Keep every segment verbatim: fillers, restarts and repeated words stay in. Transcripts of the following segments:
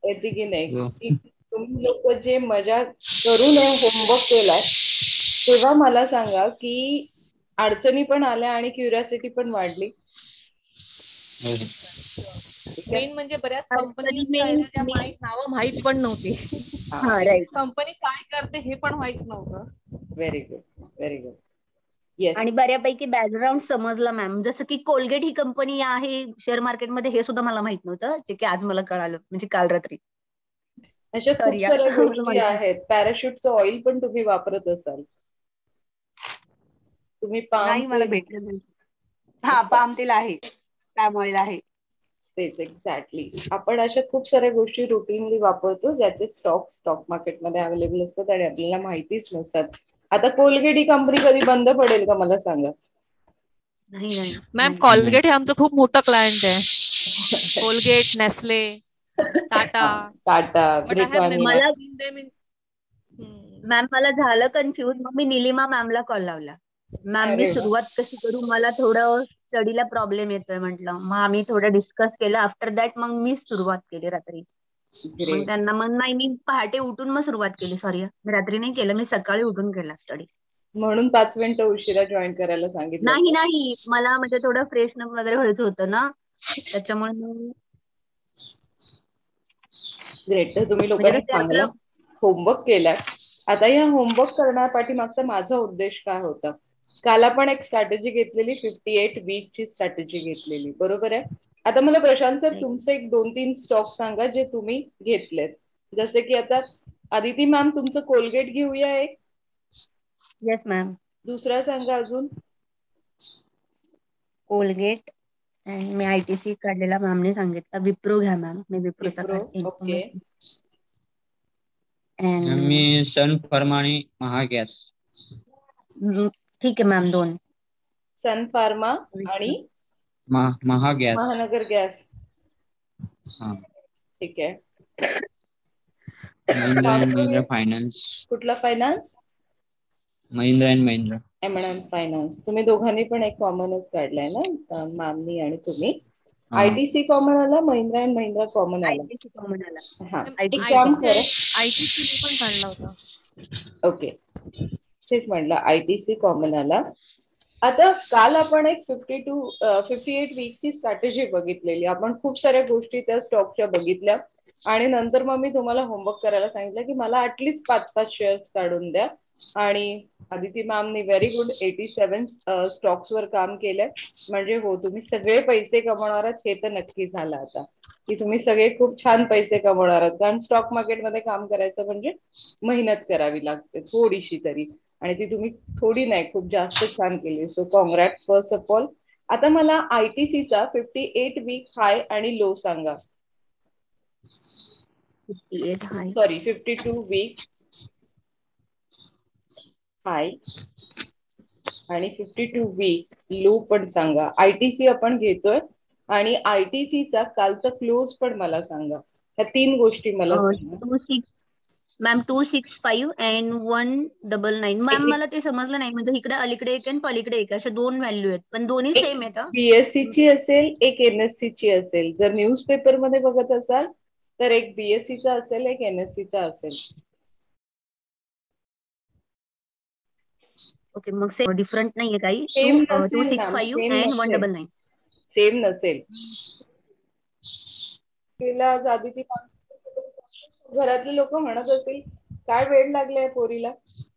येते की नाही. तुम्ही लोक जे मजा करून होमवर्क केलाय तेव्हा मला सांगा की अडचणी पण आल्या आणि क्युरिओसिटी पण वाढली. मेन म्हणजे बऱ्याच तरी कंपनीज मी त्या मी माहित नावं माहित पण नव्हती. हा राईट. कंपनी काय करते हे पण माहित नव्हतं. Very good, very good. Yes. आणि बऱ्यापैकी बॅकग्राऊंड समजला मॅम. जसं की कोलगेट ही कंपनी आहे शेअर मार्केटमध्ये हे सुद्धा मला माहित नव्हतं, जे की आज मला कळालं म्हणजे काल रात्री. अशा खूप सॉरी साऱ्या गोष्टी आहेत. पॅराशूटचं ऑइल पण तुम्ही वापरत असाल. तुम्ही पाम नाही मला भेटलं. हा पाम तेल आहे, पाम ऑइल आहे. तेच एक्झॅक्टली. आपण अशा खूप साऱ्या गोष्टी रुटीनली वापरतो ज्याचे स्टॉक स्टॉक मार्केटमध्ये अवेलेबल असतात आणि आपल्याला माहितीच नसतात. आता कोलगेट ही कंपनी कधी बंद पडेल का मला सांगा. नाही नाही मॅम कोलगेट हे आमचं खूप मोठं क्लायंट आहे. Colgate, Nestle, Tata. Tata, but I have Britannia. Never मला सीन देम इन. मॅम मला झालं कन्फ्युज. मग मी निलिमा मॅमला कॉल लावला. मॅम मी अरे वा. सुरुवात कशी करू, मला थोडं स्टडीला प्रॉब्लेम येतोय म्हटलं. मग आम्ही थोडं डिस्कस केलं. आफ्टर दॅट मग मी सुरुवात केली रात्री. मग ग्रेट. त्यांना मग नाही मी पहाटे उठून मग सुरुवात केली. सॉरी मी रात्री नाही केलं, मी सकाळी उठून केला स्टडी. म्हणून पाच मिनिटं उशिरा जॉईन करायला सांगितलं. नाही नाही मला म्हणजे थोडं फ्रेशनअप वगैरे व्हायचं होतं ना, त्याच्यामुळे मग ग्रेट. तर तुम्ही म्हणजे लोकांनी कसं आहे चांगला आपलं. होमवर्क केलाय. आता या होमवर्क करण्यापाठी मागचा माझा उद्देश काय होता. काल आपण एक स्ट्रॅटेजी घेतलेली, फिफ्टी एट वीक ची स्ट्रॅटेजी घेतलेली, बरोबर आहे. आता मला प्रशांत सर तुमचे एक दोन तीन स्टॉक सांगा जे तुम्ही घेतलेत. जसे की आता आदिती मॅम तुमचं कोलगेट घेऊया एक. Yes ma'am. दुसरा सांगा अजून. कोलगेट आणि मी आयटीसी काढलेला मॅमने सांगितलं. विप्रो घ्या मॅम, मी विप्रोचा विप्रो. काढते. ओके. मी सन फार्मा आणि महागॅस. ठीक आहे मॅम. दोन सन फार्मा आणि महागॅस. महानगर गॅस. हा ठीक आहे. Mahindra and Mahindra finance. कुठला finance. Mahindra and Mahindra. M and finance. तुम्ही दोघांनी पण एक कॉमनच काढलाय ना, मॅमनी आणि तुम्ही. आयटीसी कॉमन आला, महिंद्रा अँड महिंद्रा कॉमन आला. आयटीसी कॉमन आला. हा एक काम आयटीसी करा. आयटीसी पण काढला होता. ओके तेच म्हटलं आयटीसी कॉमन आला. आता काल आपण एक फिफ्टी टू फिफ्टी एट वीकची स्ट्रॅटेजी बघितलेली. आपण खूप साऱ्या गोष्टी त्या स्टॉकच्या बघितल्या आणि नंतर मग मी तुम्हाला होमवर्क करायला सांगितलं की मला ऍटलीस्ट पाच पाच शेअर्स काढून द्या. आणि आदिती मॅमनी very good eighty seven stocks वर काम केलंय. म्हणजे हो तुम्ही सगळे पैसे कमवणार आहात हे तर नक्की झालं आता की तुम्ही सगळे खूप छान पैसे कमवणार आहात. कारण स्टॉक मार्केटमध्ये काम करायचं म्हणजे मेहनत करावी लागते थोडीशी तरी, आणि ती तुम्ही थोडी नाही खूप जास्त छान केली. So congrats first of all. आता मला आयटीसीचा फिफ्टी एट वीक हाय आणि लो सांगा. Fifty eight high. Sorry fifty two week high आणि फिफ्टी टू वीक लो पण सांगा. आयटीसी आपण घेतोय आणि आयटीसीचा कालचा क्लोज पण मला सांगा. ह्या तीन गोष्टी मला सांगा. Two six ma'am two six five and one double nine. Ma'am मला ते समजलं नाही, म्हणजे इकडे अलीकडे एक आणि पलीकडे एक अशा दोन व्हॅल्यू आहेत पण दोन्ही सेम आहेत. बीएससी ची असेल, एक एनएससी ची असेल. जर न्यूजपेपर मध्ये बघत असाल तर एक बीएससी चा असेल, एक एनएससी चा असेल. ओके मग सेम डिफरंट नाहीये काही. सेम टू नसेल सिक्स ना, फाईव्ह सेम अँड वन नसेल. Double nine. सेम नसेल. तिला आदिती घरातले लोक म्हणत असतील काय वेळ लागलाय पोरीला.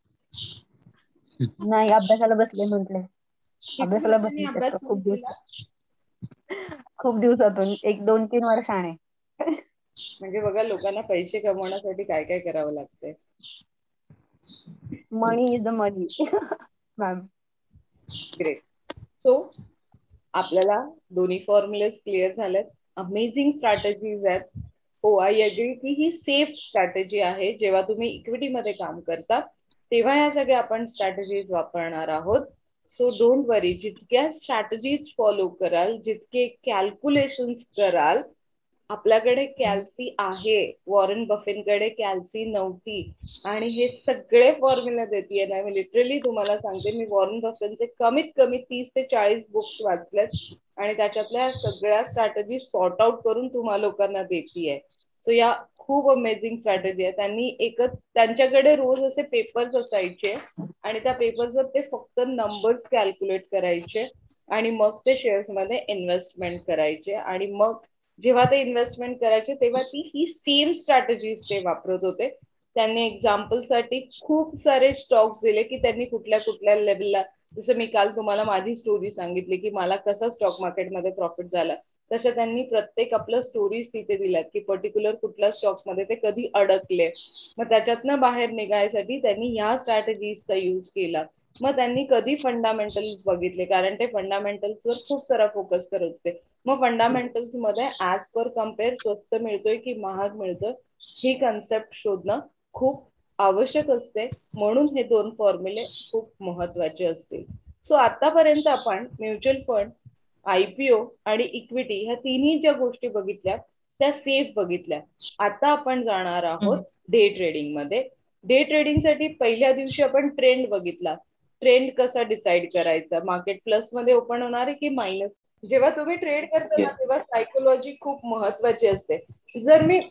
नाही अभ्यासाला बसले म्हटले. किती अभ्यासाला वर्षांनी बसले अभ्यास चक्क सुरू खूप केला. दिवस खूप दिवसातून एक दोन तीन वर्षाने. म्हणजे बघा लोकांना पैसे कमवण्यासाठी काय काय करावं लागतंय. Money is the money ma'am. Great. So आपल्याला दोन्ही फॉर्म्युलेस क्लिअर झालेत. अमेझिंग स्ट्रॅटेजीज आहेत. हो आय अग्री की ही सेफ स्ट्रॅटेजी आहे. जेव्हा तुम्ही इक्विटीमध्ये काम करता तेव्हा या सगळ्या आपण स्ट्रॅटेजीज वापरणार आहोत. So don't worry. जितक्या स्ट्रॅटेजीज फॉलो कराल, जितके कॅल्क्युलेशन्स कराल, आपल्याकडे कॅल्सी आहे. वॉरेन बफेटकडे कॅल्सी नव्हती आणि हे सगळे फॉर्म्युला देते ना. मी लिटरली तुम्हाला सांगते, मी वॉरेन बफेटचे कमीत कमी तीस ते चाळीस बुक्स वाचलेत आणि त्याच्यातल्या सगळ्या स्ट्रॅटेजी सॉर्ट आउट करून तुम्हा लोकांना देतीये. सो या खूप अमेझिंग स्ट्रॅटेजी आहे. त्यांनी एकच त्यांच्याकडे रोज असे पेपर्स असायचे आणि त्या पेपर्सवर ते फक्त नंबर्स कॅल्क्युलेट करायचे आणि मग ते शेअर्स मध्ये इन्व्हेस्टमेंट करायचे आणि मग जेव्हा ते इन्व्हेस्टमेंट करायचे तेव्हा ती ही सेम स्ट्रॅटेजीज ते वापरत होते. त्यांनी एक्झाम्पल साठी खूप सारे स्टॉक्स दिले की त्यांनी कुठल्या कुठल्या लेवलला, जसं मी काल तुम्हाला माझी स्टोरी सांगितली की मला कसा स्टॉक मार्केटमध्ये प्रॉफिट झाला, तशा त्यांनी प्रत्येक आपलं स्टोरीज तिथे दिल्यात की पर्टिक्युलर कुठल्या स्टॉक्स मध्ये ते कधी अडकले, मग त्याच्यातनं बाहेर निघायसाठी त्यांनी ह्या स्ट्रॅटेजीजचा यूज केला. मग त्यांनी कधी फंडामेंटल्स बघितले, कारण ते फंडामेंटल्सवर खूप सारा फोकस करत होते. मग फंडामेंटल्स मध्ये ऍज पर कम्पेअर स्वस्त मिळतोय की महाग मिळतोय ही कन्सेप्ट शोधणं खूप आवश्यक असते. म्हणून हे दोन फॉर्म्युले खूप महत्वाचे असतील. सो आतापर्यंत आपण म्युच्युअल फंड, आयपीओ आणि इक्विटी ह्या तिन्ही ज्या गोष्टी बघितल्या त्या सेफ बघितल्या. आता आपण जाणार आहोत डे ट्रेडिंग मध्ये. डे ट्रेडिंग साठी पहिल्या दिवशी आपण ट्रेंड बघितला. ट्रेंड कसा डिसाइड करायचा, मार्केट प्लस मध्ये ओपन होणार आहे की मायनस. जेव्हा तुम्ही ट्रेड करता ना तेव्हा सायकोलॉजी खूप महत्वाची असते. जर मी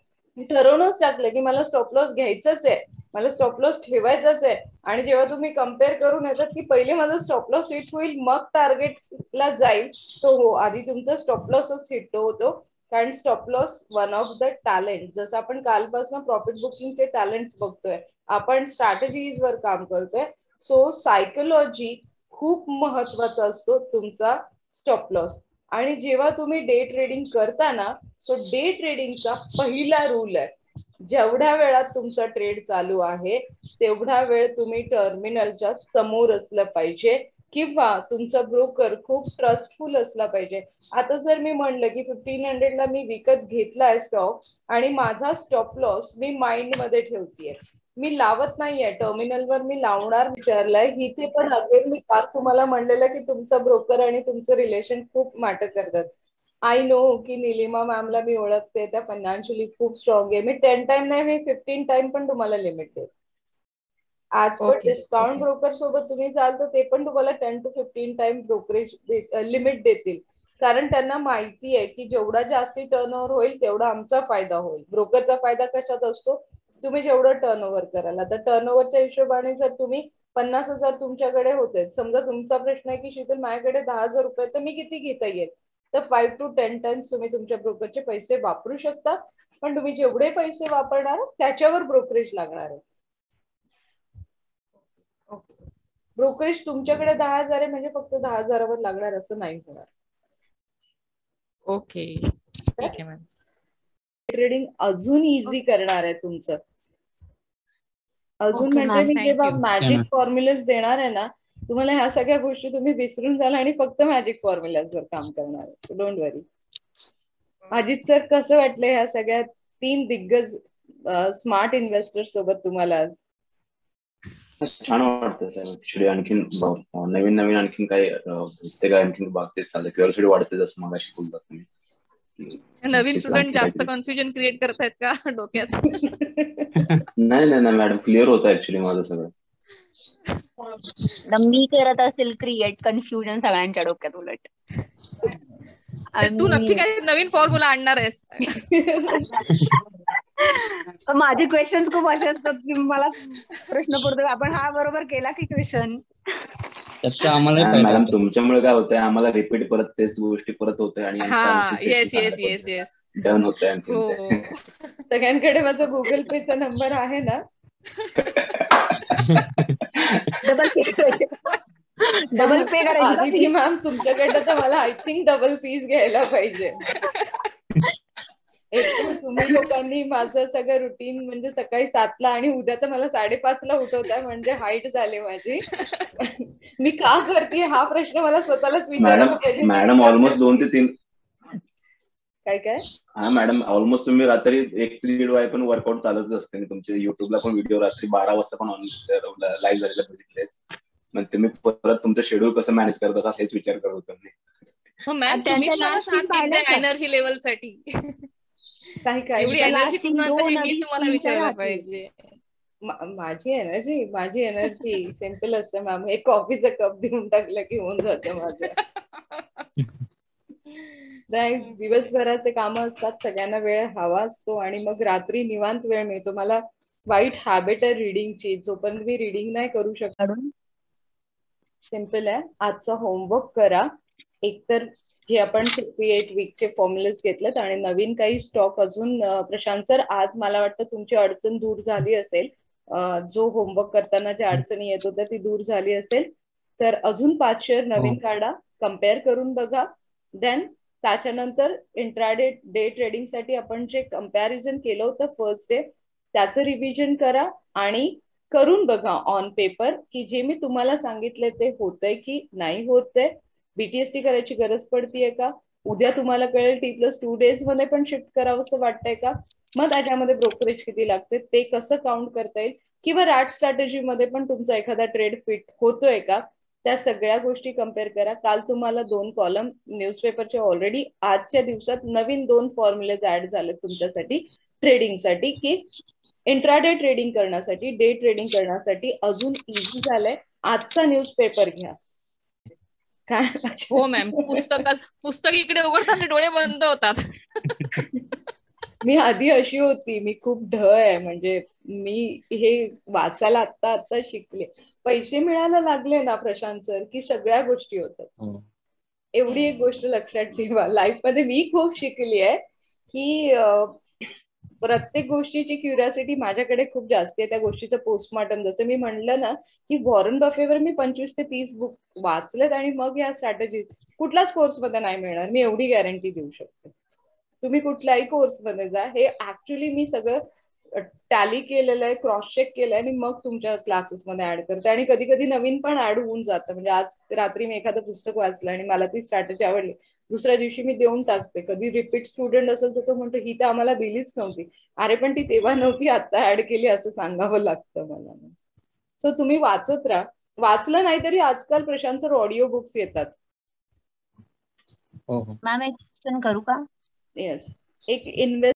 ठरवूनच टाकलं की मला स्टॉप लॉस घ्यायचंच आहे, मला स्टॉप लॉस ठेवायचाच आहे, आणि जेव्हा तुम्ही कम्पेअर करून येतात की पहिले माझं स्टॉप लॉस हिट होईल मग टार्गेटला जाईल, तो हो आधी तुमचा स्टॉप लॉसच हिट होतो. कारण stop loss one of the talent, जसं आपण कालपासून प्रॉफिट बुकिंगचे टॅलेंट्स बघतोय, आपण स्ट्रॅटेजीज वर काम करतोय. सो सायकोलॉजी खूप महत्वाचा असतो तुमचा स्टॉप लॉस. आणि जेव्हा तुम्ही डे ट्रेडिंग करता ना, सो डे ट्रेडिंगचा पहिला रूल आहे, जेवढ्या वेळात तुमचा ट्रेड चालू आहे तेवढा वेळ तुम्ही टर्मिनलच्या समोर असलं पाहिजे किंवा तुमचा ब्रोकर खूप ट्रस्टफुल असला पाहिजे. आता जर मी म्हणलं की फिफ्टीन हंड्रेडला मी विकत घेतलाय स्टॉक आणि माझा स्टॉप लॉस मी माइंड मध्ये ठेवतीये, मी लावत नाहीये टर्मिनलवर, मी लावणार विचारलाय, इथे पण अगेन मी काल तुम्हाला म्हणलेलं की तुमचा ब्रोकर आणि तुमचं रिलेशन खूप मॅटर करतात. आय नो की निलिमा मॅमला मी ओळखते, त्या फायनान्शियली खूप स्ट्रॉंग आहे. मी टेन टाइम नाही, मी फिफ्टीन टाइम पण तुम्हाला लिमिट देते. आज पण डिस्काउंट ब्रोकर सोबत तुम्ही जाल तर ते पण तुम्हाला ten to fifteen time brokerage limit देतील, कारण त्यांना माहिती आहे की जेवढा जास्ती टर्नओव्हर होईल तेवढा आमचा फायदा होईल. ब्रोकरचा फायदा कशात असतो, तुम्ही जेवढं टर्नओव्हर कराल. आता टर्नओव्हरच्या हिशोबाने जर तुम्ही पन्नास हजार तुमच्याकडे होते, समजा तुमचा प्रश्न आहे की शीतल माझ्याकडे दहा हजार रुपये तर मी किती घेता येईल, तर फाईव्ह टू टेन टाइम्स तुम्ही तुमच्या ब्रोकरचे पैसे वापरू शकता. पण तुम्ही जेवढे पैसे वापरणार त्याच्यावर ब्रोकरेज लागणार आहे. ब्रोकरेज तुमच्याकडे दहा हजार आहे म्हणजे फक्त दहा हजारावर लागणार असं नाही होणार. ओके ठीक आहे मॅम. ट्रेडिंग अजून इझी करणार आहे तुमचं. अजून Okay, म्हणजे ma'am. मी Thank जेव्हा you. Magic ma'am. फॉर्म्युलाज देणार आहे ना तुम्हाला, ह्या सगळ्या गोष्टी तुम्ही विसरून जाल आणि फक्त मॅजिक फॉर्म्युलाज वर काम करणार आहे. Don't worry. अजित सर, कसं वाटलं ह्या सगळ्या तीन दिग्गज स्मार्ट इन्व्हेस्टर सोबत तुम्हाला आज? छान वाटतं सर. ऍक्च्युली आणखीन नवीन नवीन आणखीन काही प्रत्येक आणखीन बाबतीत चालतं, क्युरिओसिटी वाढते जसं मगाशी बोललात तुम्ही. नवीन स्टुडंट जास्त कन्फ्युजन क्रिएट करतायत का डोक्यात? नाही नाही नाही मॅडम, क्लिअर होतं ऍक्च्युली माझं सगळं. मी करत असेल क्रिएट कन्फ्युजन सगळ्यांच्या डोक्यात उलट. तू नक्की काही नवीन फॉर्म्युला आणणार आहेस? माझे क्वेश्चन खूप असे असतात की मला प्रश्न पडतो, आपण हा बरोबर केला की क्वेश्चन. त्याचा आम्हाला मॅडम तुमच्यामुळे काय होतंय, आम्हाला रिपीट परत तेच गोष्टी परत होते आणि हा yes yes yes yes done होतंय आणखी. सगळ्यांकडे माझा गुगल पेचा नंबर आहे ना? Double pay double pay Aditi ma'am, तुमच्याकडनं तर मला आय थिंक डबल फीस घ्यायला पाहिजे. एक तर तुम्ही लोकांनी माझं सगळं रुटीन म्हणजे सकाळी सातला आणि उद्या तर मला साडेपाचला उठवताय, म्हणजे हाईट झाली माझी. मी का करते हा प्रश्न मला स्वतःलाच विचारायला पाहिजे. मॅडम ऑलमोस्ट दोन ते तीन काय काय हा मॅडम, ऑलमोस्ट तुम्ही रात्री एक ते दीड वाजे पण वर्कआउट चालतच असते. तुमचे युट्यूबला पण व्हिडिओ रात्री बारा वाजता पण लाईव्ह झालेले बघितले. मग तुम्ही परत तुमचं शेड्यूल कसं मॅनेज करत असाल हेच विचार करत होतो मी. मॅम तुम्ही मला साथ द्या एनर्जी लेवल साठी. काय काय एवढी एनर्जी पुन्हा हे मी तुम्हाला विचारायला पाहिजे. माझी एनर्जी माझी एनर्जी सिम्पल असते मॅम. एक कॉफीचा कप देऊन टाकलं की होऊन जातं माझं. नाही, दिवसभराचे काम असतात, सगळ्यांना वेळ हवा असतो आणि मग रात्री निवांत वेळ मिळतो. मला वाईट हॅबिट आहे रिडिंगची, जोपर्यंत मी रिडिंग नाही करू शकत. काढून सिम्पल आहे, आजचा होमवर्क करा. एकतर जे आपण फिफ्टी एट वीकचे फॉर्म्युलेस घेतलेत आणि नवीन काही स्टॉक अजून प्रशांत सर, आज मला वाटतं तुमची अडचण दूर झाली असेल. जो होमवर्क करताना ज्या अडचणी येत होत्या ती दूर झाली असेल तर अजून पाच शेअर नवीन काढा, कम्पेअर करून बघा. देन त्याच्यानंतर इंट्राडे डे ट्रेडिंग साठी आपण जे कम्पॅरिझन केलं होतं फर्स्ट डे त्याचं रिव्हिजन करा आणि करून बघा ऑन पेपर की जे मी तुम्हाला सांगितले ते होतंय की नाही होतंय. बीटीएसटी करायची गरज पडतीये का, उद्या तुम्हाला कळेल टी प्लस टू डेज मध्ये पण शिफ्ट करावं असं वाटतंय का, मग त्याच्यामध्ये ब्रोकरेज किती लागते ते कसं काउंट करता येईल, किंवा रॅट स्ट्रॅटेजी मध्ये पण तुमचा एखादा ट्रेड फिट होतोय का, त्या सगळ्या गोष्टी कम्पेअर करा. काल तुम्हाला दोन कॉलम न्यूजपेपरचे ऑलरेडी आजच्या दिवसात नवीन दोन फॉर्म्युलेज ऍड झाले तुमच्यासाठी ट्रेडिंगसाठी, की इंट्राडे ट्रेडिंग करण्यासाठी, डे ट्रेडिंग करण्यासाठी अजून इझी झालंय. आजचा न्यूजपेपर घ्या. काय हो मॅम, पुस्तकात पुस्तक इकडे उघडताना डोळे बंद होतात. मी आधी अशी होती, मी खूप ढ आहे, म्हणजे मी हे वाचायला आता आता शिकले. पैसे मिळायला लागले ना प्रशांत सर की सगळ्या गोष्टी होतात. एवढी एक गोष्ट लक्षात ठेवा, लाईफ मध्ये मी खूप शिकली आहे की प्रत्येक गोष्टीची क्युरियोसिटी माझ्याकडे खूप जास्त आहे. त्या गोष्टीचं पोस्टमॉर्टम, जसं मी म्हणलं ना की वॉरन बफेवर मी पंचवीस ते तीस बुक वाचलेत आणि मग या स्ट्रॅटेजी कुठल्याच कोर्स मध्ये नाही मिळणार, मी एवढी गॅरंटी देऊ शकते. तुम्ही कुठल्याही कोर्स मध्ये जा, हे ऍक्च्युली मी सगळं टॅली केलेलं आहे, क्रॉस चेक केलंय आणि मग तुमच्या क्लासेस मध्ये ऍड करते. आणि कधी कधी नवीन पण ऍड होऊन जातं. म्हणजे आज रात्री मी एखादं पुस्तक वाचलं आणि मला ती स्ट्रॅटेजी आवडली, दुसऱ्या दिवशी मी देऊन टाकते. कधी रिपीट स्टुडंट असेल तर तो म्हणतो ही तर आम्हाला दिलीच नव्हती. अरे पण ती तेव्हा नव्हती, आता ऍड केली असं सांगावं लागतं मला. सो तुम्ही वाचत राहा. वाचलं नाही तरी आजकाल प्रशांत सर ऑडिओ बुक्स येतात. मॅम एक क्वेश्चन करू का? येस, एक इन्व्हेस्ट